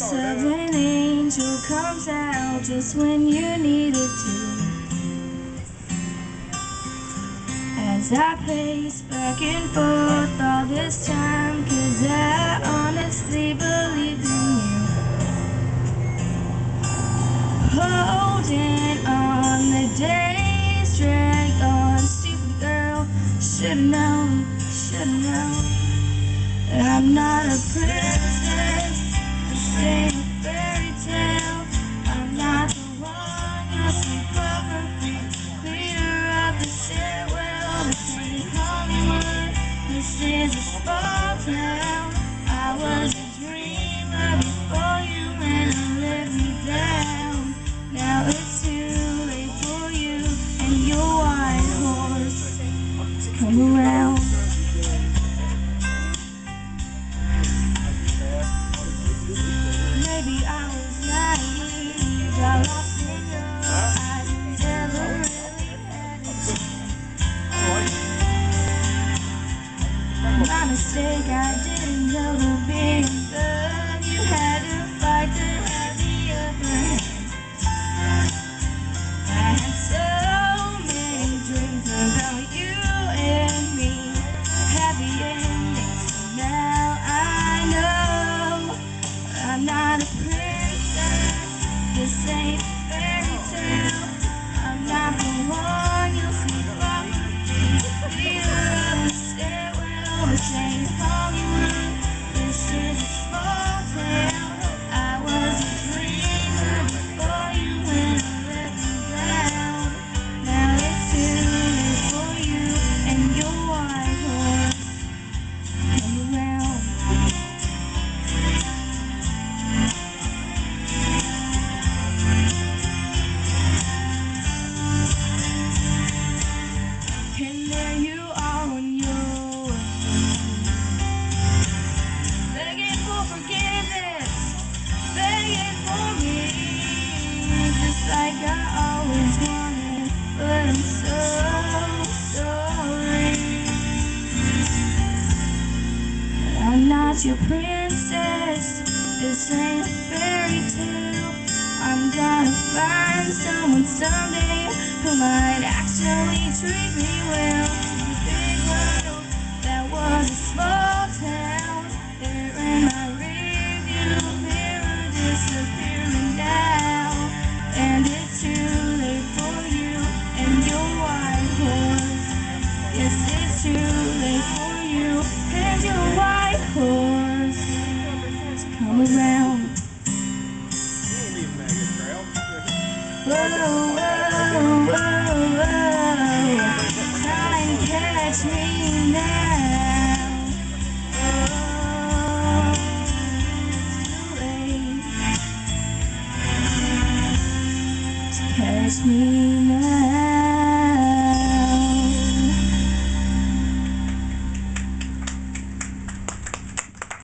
voice of an angel comes out just when you need it to. As I pace back and forth all this time, 'cause I honestly believed in you. Holding on, the days drag on. Stupid girl, should've known that I'm not a princess. This ain't a fairy tale. I'm not the one you'll see from the clear of the stairwell. This ain't Hollywood, this is a small town. I was a dreamer before you went and let me down. Now it's too late for you and your white horse to come around. Maybe I was naive, got lost in your eyes, never really had a chance. My mistake, I didn't know the being good. You had to fight to have the upper hand. I had so many dreams about you and me, happy endings. Now I know I'm not a princess. This ain't a fairy tale. I'm not the one you'll see from the leader of the stairwell. This ain't Hollywood. This is a small town. I was a dreamer before you went and let me down. Now it's too late for you and your white horse come around. And there you are on your way, begging for forgiveness, begging for me, just like I always wanted, but I'm so sorry. I'm not your princess, this ain't a fairy tale. I'm gonna find someone someday who might actually treat me well. The big world that was a small town, there in my rearview mirror, disappearing now. And it's too late for you and your white horse. Yes, it's too late for you and your white horse to come around. Whoa, whoa, whoa, whoa. Try and catch me now. Oh, it's too late to catch me now.